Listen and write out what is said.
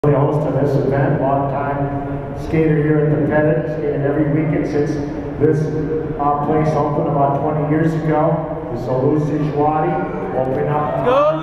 The host of this event, long-time skater here at the Pettit, skated every weekend since this place opened about 20 years ago. This Olusegun opened up.